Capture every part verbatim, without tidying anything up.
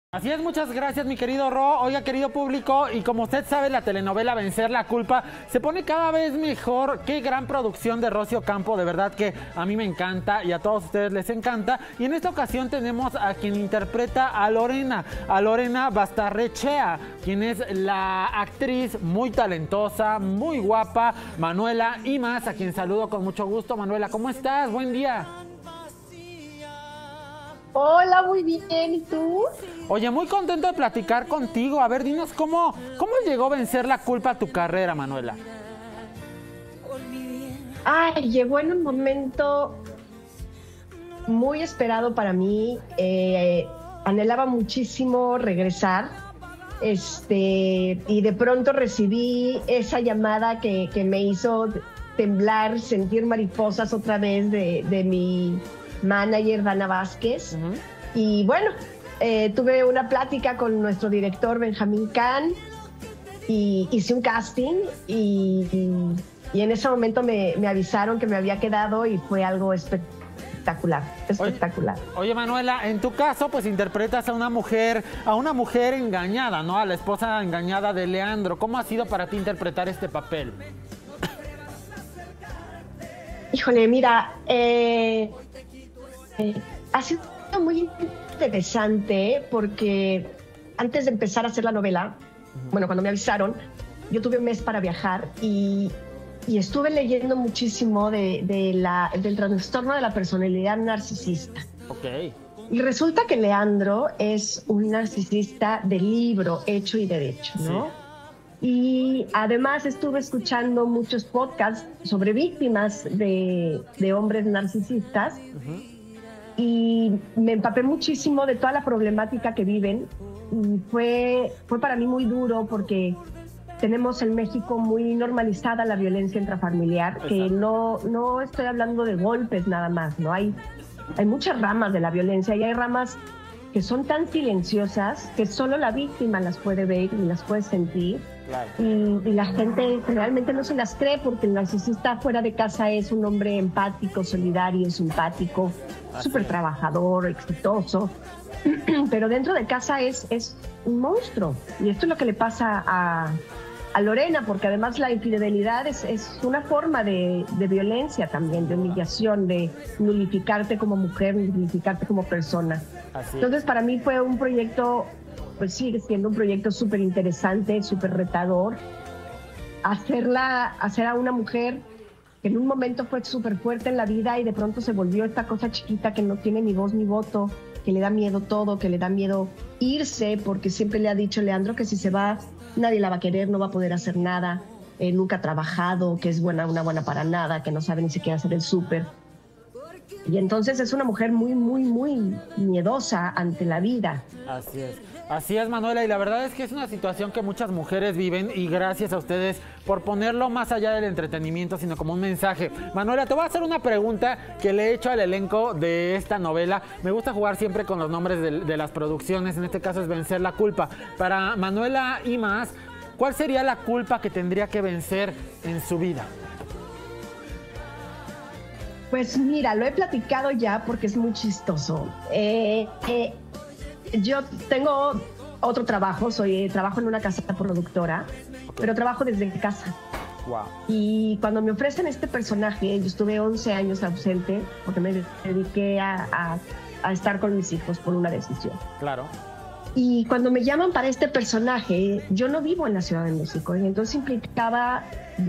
Así es, muchas gracias mi querido Ro. Oiga, querido público, y como usted sabe, la telenovela Vencer la Culpa se pone cada vez mejor. Qué gran producción de Rocío Campo, de verdad que a mí me encanta y a todos ustedes les encanta. Y en esta ocasión tenemos a quien interpreta a Lorena, a Lorena Bastarrechea, quien es la actriz muy talentosa, muy guapa, Manuela Imaz, a quien saludo con mucho gusto. Manuela, ¿cómo estás? Buen día. Hola, muy bien, ¿y tú? Oye, muy contento de platicar contigo. A ver, dinos cómo, cómo llegó a Vencer la Culpa a tu carrera, Manuela. Ay, llegó en un momento muy esperado para mí. Eh, anhelaba muchísimo regresar. Este, y de pronto recibí esa llamada que, que me hizo temblar, sentir mariposas otra vez de, de mi manager, Dana Vázquez. Uh-huh. Y bueno, eh, tuve una plática con nuestro director, Benjamín Can, y hice un casting y, y, y en ese momento me, me avisaron que me había quedado y fue algo espectacular, espectacular. Oye, oye, Manuela, en tu caso, pues interpretas a una mujer, a una mujer engañada, ¿no? A la esposa engañada de Leandro. ¿Cómo ha sido para ti interpretar este papel? Híjole, mira, eh... Eh, ha sido muy interesante porque antes de empezar a hacer la novela, uh-huh. bueno, cuando me avisaron, yo tuve un mes para viajar y, y estuve leyendo muchísimo de, de la, del trastorno de la personalidad narcisista. Okay. Y resulta que Leandro es un narcisista de libro, hecho y derecho, ¿no? Sí. Y además estuve escuchando muchos podcasts sobre víctimas de, de hombres narcisistas. Uh-huh. Y me empapé muchísimo de toda la problemática que viven. Y fue, fue para mí muy duro porque tenemos en México muy normalizada la violencia intrafamiliar. Exacto. Que no, no estoy hablando de golpes nada más, ¿no? Hay, hay muchas ramas de la violencia y hay ramas que son tan silenciosas que solo la víctima las puede ver y las puede sentir. Claro. Y, y la gente realmente no se las cree porque el narcisista fuera de casa es un hombre empático, solidario, simpático, súper trabajador, exitoso, pero dentro de casa es, es un monstruo. Y esto es lo que le pasa a, a Lorena, porque además la infidelidad es, es una forma de, de violencia también, de humillación, de nulificarte como mujer, nulificarte como persona. Así. Entonces para mí fue un proyecto, pues sigue siendo un proyecto súper interesante, súper retador. Hacerla, hacer a una mujer que en un momento fue súper fuerte en la vida y de pronto se volvió esta cosa chiquita que no tiene ni voz ni voto, que le da miedo todo, que le da miedo irse, porque siempre le ha dicho Leandro que si se va nadie la va a querer, no va a poder hacer nada, eh, nunca ha trabajado, que es buena, una buena para nada, que no sabe ni siquiera hacer el súper. Y entonces es una mujer muy, muy, muy miedosa ante la vida. Así es. Así es, Manuela, y la verdad es que es una situación que muchas mujeres viven y gracias a ustedes por ponerlo más allá del entretenimiento, sino como un mensaje. Manuela, te voy a hacer una pregunta que le he hecho al elenco de esta novela. Me gusta jugar siempre con los nombres de, de las producciones, en este caso es Vencer la Culpa. Para Manuela Imaz, ¿cuál sería la culpa que tendría que vencer en su vida? Pues mira, lo he platicado ya porque es muy chistoso. Eh, eh, yo tengo otro trabajo, soy trabajo en una casa productora, okay. pero trabajo desde casa. Wow. Y cuando me ofrecen este personaje, yo estuve once años ausente porque me dediqué a, a, a estar con mis hijos por una decisión. Claro. Y cuando me llaman para este personaje, yo no vivo en la Ciudad de México, y entonces implicaba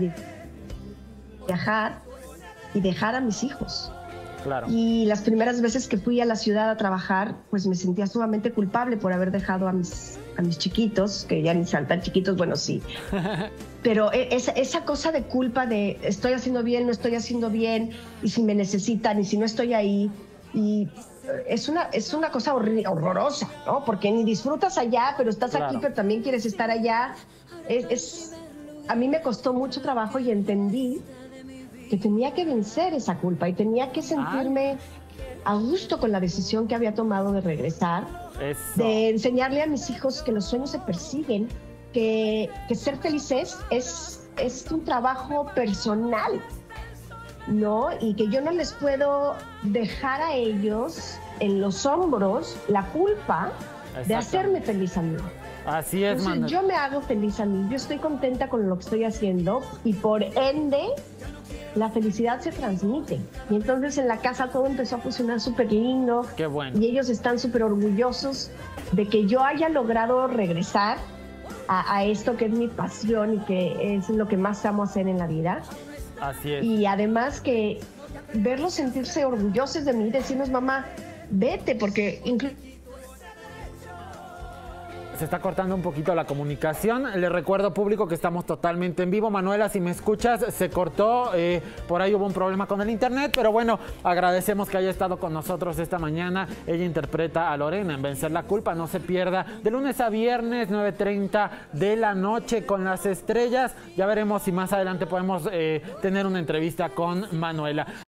viajar y dejar a mis hijos. Claro. Y las primeras veces que fui a la ciudad a trabajar, pues me sentía sumamente culpable por haber dejado a mis, a mis chiquitos, que ya ni sean tan chiquitos, bueno, sí. Pero esa, esa cosa de culpa de estoy haciendo bien, no estoy haciendo bien, y si me necesitan, y si no estoy ahí, y es una, es una cosa horri- horrorosa, ¿no? Porque ni disfrutas allá, pero estás claro. aquí, pero también quieres estar allá. Es, es, a mí me costó mucho trabajo y entendí que tenía que vencer esa culpa y tenía que sentirme a gusto con la decisión que había tomado de regresar, Eso. de enseñarle a mis hijos que los sueños se persiguen, que, que ser felices es, es un trabajo personal, ¿no? Y que yo no les puedo dejar a ellos en los hombros la culpa de hacerme feliz a mí. Así es, Entonces, yo me hago feliz a mí, yo estoy contenta con lo que estoy haciendo y por ende la felicidad se transmite. Y entonces en la casa todo empezó a funcionar súper lindo. Qué bueno. Y ellos están súper orgullosos de que yo haya logrado regresar a, a esto que es mi pasión y que es lo que más amo hacer en la vida. Así es. Y además que verlos sentirse orgullosos de mí, decirnos, mamá, vete, porque incluso se está cortando un poquito la comunicación. Le recuerdo, público, que estamos totalmente en vivo. Manuela, si me escuchas, se cortó. Eh, por ahí hubo un problema con el internet, pero bueno, agradecemos que haya estado con nosotros esta mañana. Ella interpreta a Lorena en Vencer la Culpa. No se pierda de lunes a viernes, nueve treinta de la noche, con las estrellas. Ya veremos si más adelante podemos eh, tener una entrevista con Manuela.